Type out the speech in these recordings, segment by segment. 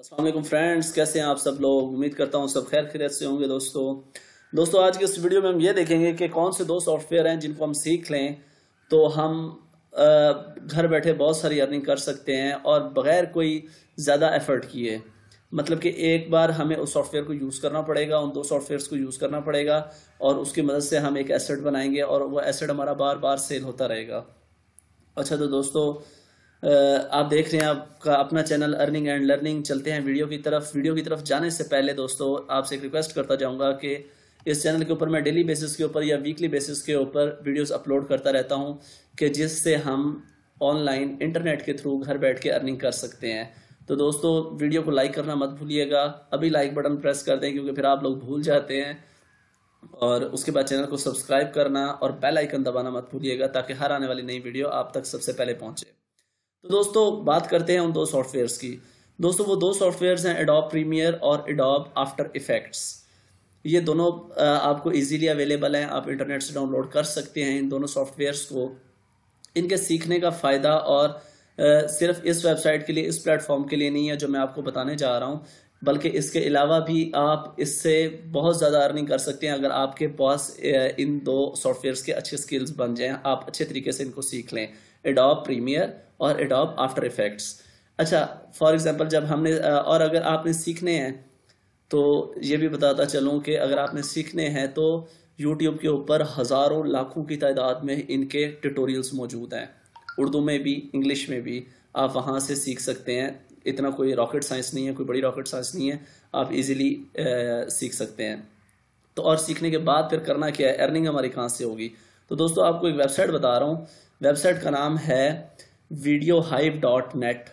अस्सलाम वालेकुम फ्रेंड्स, कैसे हैं आप सब लोग। उम्मीद करता हूँ सब खैर खैरियत से होंगे। दोस्तों आज की इस वीडियो में हम ये देखेंगे कि कौन से दो सॉफ्टवेयर हैं जिनको हम सीख लें तो हम घर बैठे बहुत सारी अर्निंग कर सकते हैं और बगैर कोई ज़्यादा एफर्ट किए। मतलब कि एक बार हमें उस सॉफ्टवेयर को यूज़ करना पड़ेगा, उन दो सॉफ्टवेयर्स को यूज़ करना पड़ेगा और उसकी मदद से हम एक एसेट बनाएंगे और वो एसेट हमारा बार बार सेल होता रहेगा। अच्छा तो दोस्तों आप देख रहे हैं आपका अपना चैनल अर्निंग एंड लर्निंग। चलते हैं वीडियो की तरफ जाने से पहले दोस्तों आपसे एक रिक्वेस्ट करता जाऊंगा कि इस चैनल के ऊपर मैं डेली बेसिस के ऊपर या वीकली बेसिस के ऊपर वीडियोस अपलोड करता रहता हूं कि जिससे हम ऑनलाइन इंटरनेट के थ्रू घर बैठ के अर्निंग कर सकते हैं। तो दोस्तों वीडियो को लाइक करना मत भूलिएगा, अभी लाइक बटन प्रेस कर दें क्योंकि फिर आप लोग भूल जाते हैं। और उसके बाद चैनल को सब्सक्राइब करना और बेल आइकन दबाना मत भूलिएगा ताकि हर आने वाली नई वीडियो आप तक सबसे पहले पहुंचे। तो दोस्तों बात करते हैं उन दो सॉफ्टवेयर्स की। दोस्तों वो दो सॉफ्टवेयर्स हैं एडोब प्रीमियर और एडोब आफ्टर इफेक्ट्स। ये दोनों आपको इजीली अवेलेबल हैं, आप इंटरनेट से डाउनलोड कर सकते हैं इन दोनों सॉफ्टवेयर्स को। इनके सीखने का फ़ायदा और सिर्फ इस वेबसाइट के लिए, इस प्लेटफॉर्म के लिए नहीं है जो मैं आपको बताने जा रहा हूँ, बल्कि इसके अलावा भी आप इससे बहुत ज़्यादा अर्निंग कर सकते हैं अगर आपके पास इन दो सॉफ्टवेयर्स के अच्छे स्किल्स बन जाएं, आप अच्छे तरीके से इनको सीख लें, एडोब प्रीमियर और एडोब आफ्टर इफेक्ट्स। अच्छा फॉर एग्जांपल जब हमने और अगर आपने सीखने हैं तो ये भी बताता चलूँ कि अगर आपने सीखने हैं तो यूट्यूब के ऊपर हज़ारों लाखों की तादाद में इनके ट्यूटोरियल्स मौजूद हैं, उर्दू में भी इंग्लिश में भी। आप वहाँ से सीख सकते हैं, इतना कोई रॉकेट साइंस नहीं है, कोई बड़ी रॉकेट साइंस नहीं है, आप इजीली सीख सकते हैं। तो और सीखने के बाद फिर करना क्या है, अर्निंग हमारी कहाँ से होगी। तो दोस्तों आपको एक वेबसाइट बता रहा हूँ, वेबसाइट का नाम है videohive.net,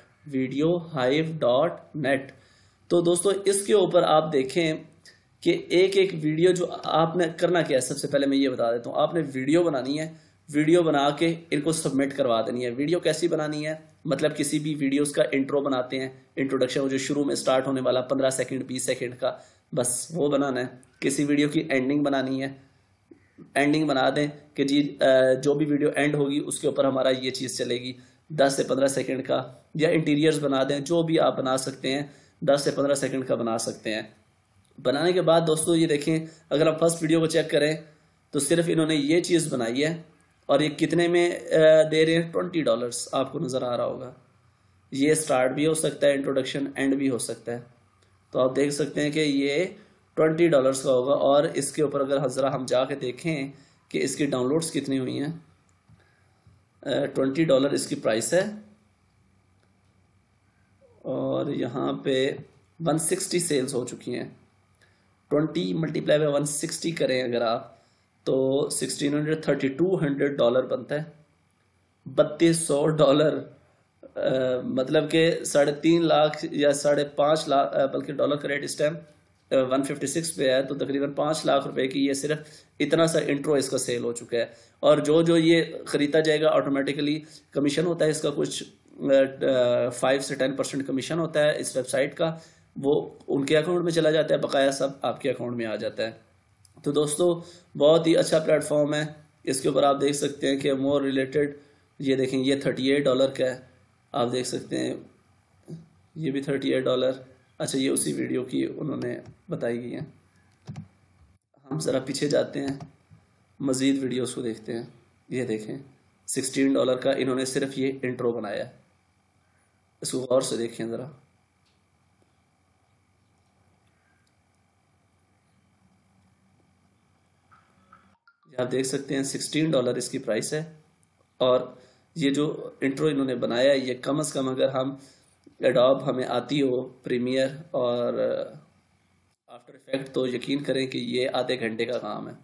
videohive.net। तो दोस्तों इसके ऊपर आप देखें कि एक एक वीडियो जो आपने करना क्या है, सबसे पहले मैं ये बता देता हूँ। आपने वीडियो बनानी है, वीडियो बना के इनको सबमिट करवा देनी है। वीडियो कैसी बनानी है, मतलब किसी भी वीडियोस का इंट्रो बनाते हैं, इंट्रोडक्शन जो शुरू में स्टार्ट होने वाला 15 सेकंड 20 सेकंड का, बस वो बनाना है। किसी वीडियो की एंडिंग बनानी है, एंडिंग बना दें कि जी जो भी वीडियो एंड होगी उसके ऊपर हमारा ये चीज़ चलेगी 10 से 15 सेकंड का। या इंटीरियर्स बना दें, जो भी आप बना सकते हैं 10 से 15 सेकंड का बना सकते हैं। बनाने के बाद दोस्तों ये देखें, अगर आप फर्स्ट वीडियो को चेक करें तो सिर्फ इन्होंने ये चीज़ बनाई है और ये कितने में दे रहे हैं, $20 आपको नज़र आ रहा होगा। ये स्टार्ट भी हो सकता है, इंट्रोडक्शन एंड भी हो सकता है। तो आप देख सकते हैं कि ये $20 का होगा। और इसके ऊपर अगर ज़रा हम जाके देखें कि इसकी डाउनलोड्स कितनी हुई हैं, $20 इसकी प्राइस है और यहाँ पे 160 सेल्स हो चुकी हैं। 20 मल्टीप्लाई बाय 160 करें अगर आप तो $3200 बनता है। $3200 मतलब कि 3.5 लाख या 5.5 लाख, बल्कि डॉलर का रेट इस टाइम 156 पे है, तो तकरीबन 5 लाख रुपए की ये सिर्फ इतना सा इंट्रो इसका सेल हो चुका है। और जो जो ये खरीदा जाएगा ऑटोमेटिकली कमीशन होता है इसका, कुछ 5 से 10% कमीशन होता है इस वेबसाइट का, वो उनके अकाउंट में चला जाता है, बकाया सब आपके अकाउंट में आ जाता है। तो दोस्तों बहुत ही अच्छा प्लेटफॉर्म है। इसके ऊपर आप देख सकते हैं कि मोर रिलेटेड, ये देखें ये $38 का है, आप देख सकते हैं ये भी $38। अच्छा ये उसी वीडियो की उन्होंने बताई गई है। हम ज़रा पीछे जाते हैं, मज़ीद वीडियोस को देखते हैं। ये देखें $16 का इन्होंने सिर्फ ये इंट्रो बनाया है, इसको गौर से देखें ज़रा। आप देख सकते हैं $16 इसकी प्राइस है। और ये जो इंट्रो इन्होंने बनाया है ये कम से कम, अगर हम एडोब हमें आती हो प्रीमियर और आफ्टर इफेक्ट, तो यकीन करें कि ये आधे घंटे का काम है।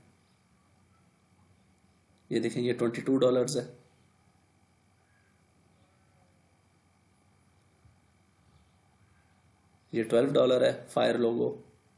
ये देखें ये $22 है। ये $12 है, फायर लोगो।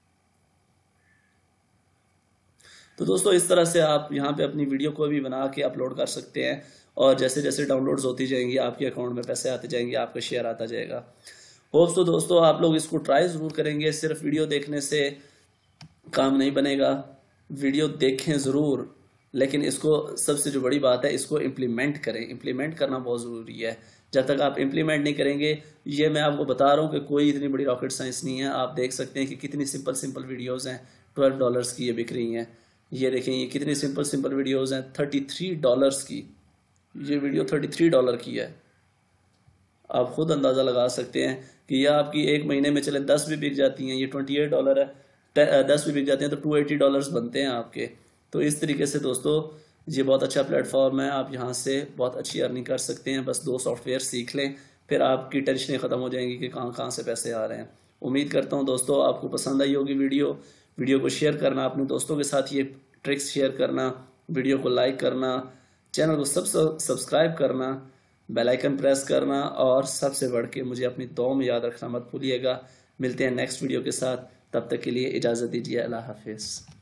तो दोस्तों इस तरह से आप यहाँ पे अपनी वीडियो को भी बना के अपलोड कर सकते हैं और जैसे जैसे डाउनलोड्स होती जाएंगी आपके अकाउंट में पैसे आते जाएंगे, आपका शेयर आता जाएगा। होप्स तो दोस्तों आप लोग इसको ट्राई ज़रूर करेंगे। सिर्फ वीडियो देखने से काम नहीं बनेगा, वीडियो देखें ज़रूर, लेकिन इसको सबसे जो बड़ी बात है इसको इम्प्लीमेंट करें। इम्प्लीमेंट करना बहुत ज़रूरी है। जब तक आप इम्प्लीमेंट नहीं करेंगे, ये मैं आपको बता रहा हूँ कि कोई इतनी बड़ी रॉकेट साइंस नहीं है। आप देख सकते हैं कि कितनी सिंपल वीडियोस हैं, $12 की ये बिक रही हैं। ये देखें, ये कितनी सिंपल वीडियोस हैं, $33 की। ये वीडियो $33 की है। आप खुद अंदाज़ा लगा सकते हैं कि यह आपकी एक महीने में चले 10 भी बिक जाती हैं, ये $28 है, 10 भी बिक जाती हैं तो $280 बनते हैं आपके। तो इस तरीके से दोस्तों ये बहुत अच्छा प्लेटफॉर्म है, आप यहाँ से बहुत अच्छी अर्निंग कर सकते हैं। बस 2 सॉफ्टवेयर सीख लें, फिर आपकी टेंशनें ख़त्म हो जाएंगी कि कहाँ कहाँ से पैसे आ रहे हैं। उम्मीद करता हूँ दोस्तों आपको पसंद आई होगी वीडियो को शेयर करना, अपने दोस्तों के साथ ये ट्रिक्स शेयर करना, वीडियो को लाइक करना, चैनल को सब्सक्राइब करना, बेल आइकन प्रेस करना, और सबसे बढ़ के मुझे अपनी दुआ में याद रखना मत भूलिएगा। मिलते हैं नेक्स्ट वीडियो के साथ, तब तक के लिए इजाज़त दीजिए। अल्लाह हाफिज़।